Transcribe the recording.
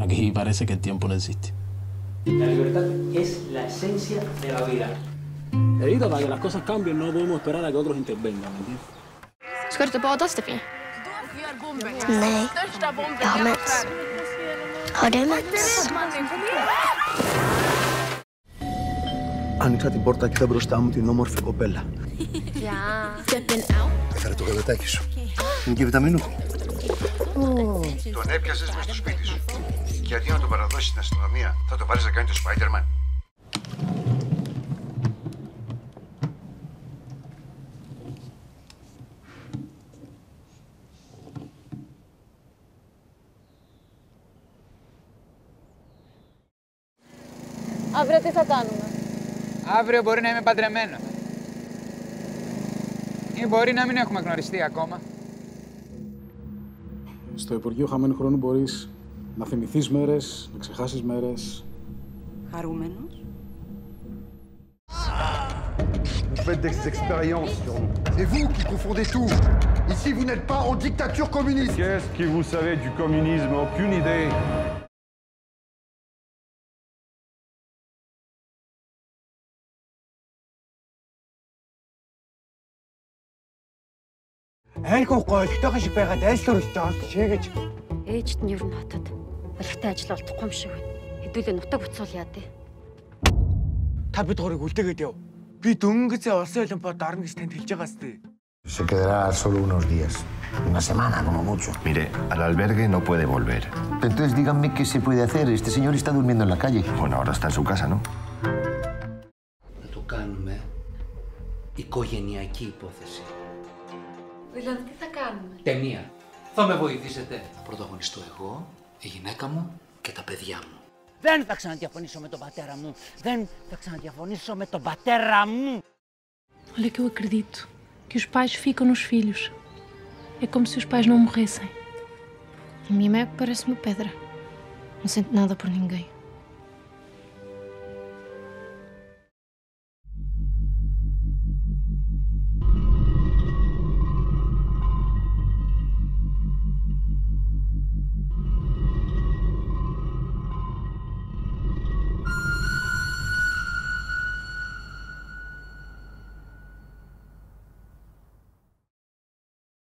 Aquí parece que el tiempo no existe. La libertad es la esencia de la vida. Edito, para que las cosas cambien no podemos esperar a que otros intervengan, ¿me entiendes? Ska du inte bada, Steffi? Nej, jag har mens. Har du mens? Άνοιξα την πόρτα και είδα μπροστά μου την όμορφη κοπέλα. Έφερε το γαλατάκι σου. Είναι και βιταμινούχο. Τον έπιασες μες στο σπίτι σου. Και αντί να τον παραδώσεις στην αστυνομία, θα το πάρεις να κάνει το Spider-Man. Αύριο τι θα κάνουμε? Αύριο μπορεί να είμαι παντρεμένος. Ή μπορεί να μην έχουμε γνωριστεί ακόμα. Στο Υπουργείο Χαμένου Χρόνου μπορείς να θυμηθείς μέρες, να ξεχάσεις μέρες. Χαρούμενος. Vous faites des expériences sur nous. C'est vous qui confondez tout. Ici, vous n'êtes pas en dictature communiste. Qu'est-ce que vous savez du communisme? Aucune idée. Айгүй гоё. Тэтэйхэн шиг байгаад айлтар өстөж шийгэж. Ээжт нь ер нь хотод балхтай ажил олдохгүй юм шиг байна. Хэдүүлээ нутаг буцуул яа дээ. Та бид гурыг үлдээгээд яв. Би дөнгөцөө улсын олимпиад орно гэж танд хэлж байгаа сте. Se quedará solo unos días. Una semana, como mucho. Mire, al albergue no puede volver. Entonces díganme qué se puede hacer. Este señor está durmiendo en la calle. Bueno, ahora está en su casa, ¿no? Να το κάνουμε οικογενειακή υπόθεση. Δηλαδή τι θα κάνουμε? Ταινία. Θα με βοηθήσετε. Θα πρωταγωνιστώ εγώ, η γυναίκα μου και τα παιδιά μου. Δεν θα ξαναδιαφωνήσω με τον πατέρα μου. Δεν θα ξαναδιαφωνήσω με τον πατέρα μου. Olha que eu acredito que os pais ficam nos filhos. É como se os pais não morressem. A minha mãe parece uma pedra. Não sente nada por ninguém.